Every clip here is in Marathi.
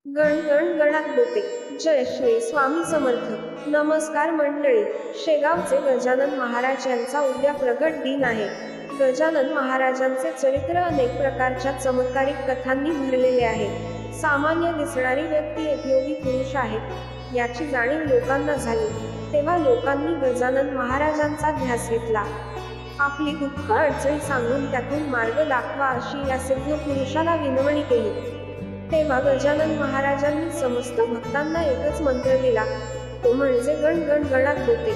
गण गण गणात बोटे. जय श्री स्वामी समर्थ. नमस्कार मंडळी. शेगावचे गजानन महाराज यांचा उद्या प्रगट दिन आहे. गजानन महाराजांचे चरित्र अनेक प्रकारच्या चमत्कारिक कथांनी भरलेले आहे. सामान्य दिसणारी व्यक्ती एक योगी पुरुष आहे याची जाणीव लोकांना झाली तेव्हा लोकांनी गजानन महाराजांचा ध्यास घेतला. आपली दुःख अडचणी सांगून त्यातून मार्ग दाखवा अशी या सिद्ध पुरुषाला विनवणी केली. तेव्हा गजानन महाराजांनी समस्त भक्तांना एकच मंत्र दिला, तो म्हणजे गण गण गणात बोटे.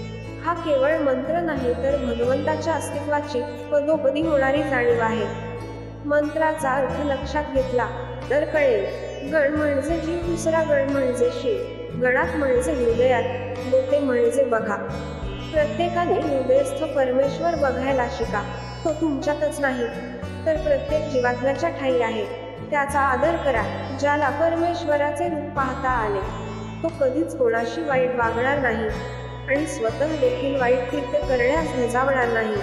हा केवळ मंत्र नाही तर भगवंताच्या अस्तित्वाची पदोपदी होणारी जाणीव आहे. मंत्राचा अर्थ लक्षात घेतला तर कळेल. गण म्हणजे जीव, दुसरा गण म्हणजे शिव, गणात म्हणजे हृदयात, बोटे म्हणजे बघा. प्रत्येकाने हृदयस्थ परमेश्वर बघायला शिका. तो तुमच्यातच नाही तर प्रत्येक जीवात्म्याच्या ठायी आहे. त्याचा आदर करा. ज्याला परमेश्वराचे रूप पाहता आले तो कधीच कोणाशी वाईट वागणार नाही आणि स्वतः देखील वाईट कृत्य करण्यास धजावणार नाही.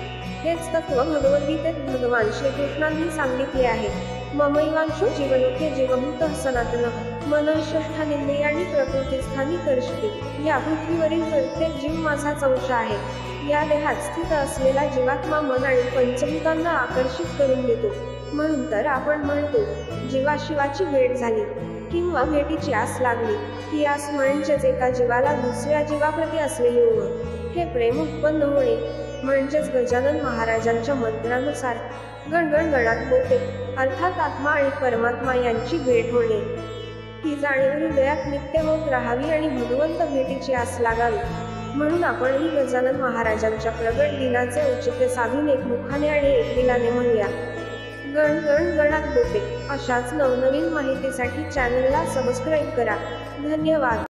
हेच तत्व भगवद्गीतेत भगवान श्रीकृष्णांनी सांगितले आहे. ममैवांशो जीवलोके जीवभूतः सनातनः मनःषष्ठानींद्रियाणि प्रकृतिस्थानी कर्षति. या पृथ्वीवरील प्रत्येक जीव माझाच अंश आहे. या देहात स्थित असलेला जीवात्मा मन आणि पंचभूतांना आकर्षित करून देतो. म्हणून तर आपण म्हणतो जीवाशिवाची भेट झाली किंवा भेटीची आस लागली. ही आस म्हणजेच एका जीवाला दुसऱ्या जीवाप्रती असलेले ओढ. हे प्रेम उत्पन्न होणे म्हणजेच गजानन महाराजांच्या मंत्रानुसार गण गण गणात बोटे अर्थात आत्मा आणि परमात्मा यांची भेट होणे. ही जाणीव हृदयात नित्य होत राहावी आणि भगवंत भेटीची आस लागावी. म्हणून आपणही गजानन महाराजांच्या प्रगट दिनाचे औचित्य साधून एकमुखाने आणि एकदिलाने म्हणूया, गण गण गणात बोटे. अशाच नवनवीन माहितीसाठी चॅनलला सबस्क्राईब करा. धन्यवाद.